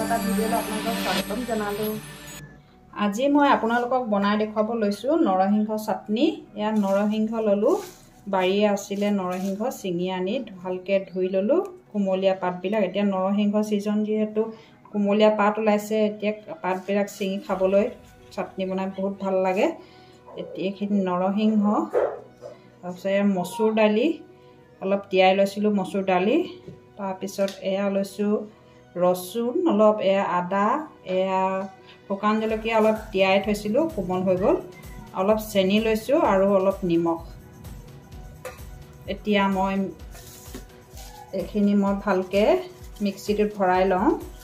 এটা ভিডিঅ'লৈ আপোনালোকক স্বাগতম জনালোঁ। আজি মই আপোনালোকক বনাই দেখুৱাব লৈছোঁ নৰসিংহ চাটনি। ইয়াত নৰসিংহ ল'লোঁ, বাৰীয়ে আছিলে নৰসিংহ ছিঙি আনি ভালকৈ ধুই ল'লোঁ কুমলীয়া পাতবিলাক। এতিয়া নৰসিংহ ছিজন যিহেতু কুমলীয়া পাত ওলাইছে, এতিয়া পাতবিলাক ছিঙি খাবলৈ চাটনি বনাই বহুত ভাল লাগে। এতিয়া এইখিনি নৰসিংহ, তাৰপিছত মচুৰ দালি অলপ তিয়াই লৈছিলোঁ, মচুৰ দালি। তাৰপিছত এয়া লৈছোঁ ৰচুন অলপ, এয়া আদা, এয়া শুকান জলকীয়া অলপ তিয়াই থৈছিলোঁ, কোমল হৈ গ'ল। অলপ চেনি লৈছোঁ আৰু অলপ নিমখ। এতিয়া মই এইখিনি ভালকৈ মিক্সিটোত ভৰাই লওঁ।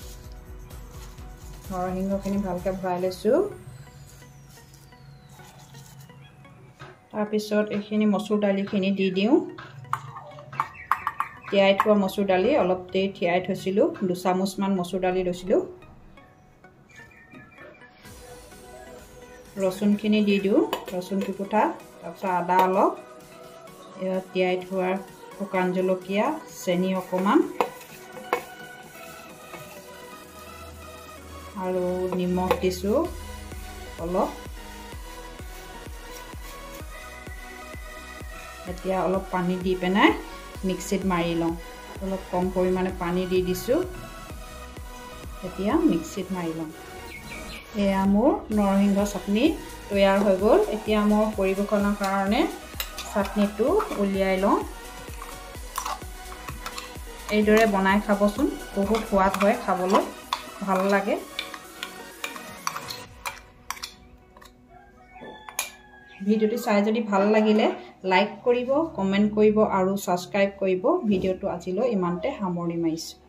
নৰসিংহখিনি ভালকৈ ভৰাই লৈছোঁ। তাৰপিছত এইখিনি মচুৰ দালিখিনি দি দিওঁ। তিয়াই থোৱা মচুৰ দালি অলপ দেৰি তিয়াই থৈছিলোঁ, 2 চামুচমান মচুৰ দালি লৈছিলোঁ। ৰচুনখিনি দি দিওঁ, ৰচুন টুকুটা, তাৰপিছত আদা অলপ, তিয়াই থোৱা শুকান জলকীয়া, চেনি অকণমান আৰু নিমখ দিছোঁ অলপ। এতিয়া অলপ পানী দি পেলাই মিক্সিত মাৰি লওঁ। অলপ কম পৰিমাণে পানী দি দিছোঁ। এতিয়া মিক্সিত মাৰি লওঁ। এয়া মোৰ নৰসিংহ চাটনি তৈয়াৰ হৈ গ'ল। এতিয়া মোৰ পৰিৱেশনৰ কাৰণে চাটনিটো উলিয়াই লওঁ। এইদৰে বনাই খাবচোন, বহুত সোৱাদ হয়, খাবলৈ ভাল লাগে। ভিডিঅ'টো চাই যদি ভাল লাগিলে লাইক কৰিব, কমেণ্ট কৰিব আৰু ছাবস্ক্ৰাইব কৰিব। ভিডিঅ'টো আজিলৈ ইমানতে সামৰণি মাৰিছোঁ।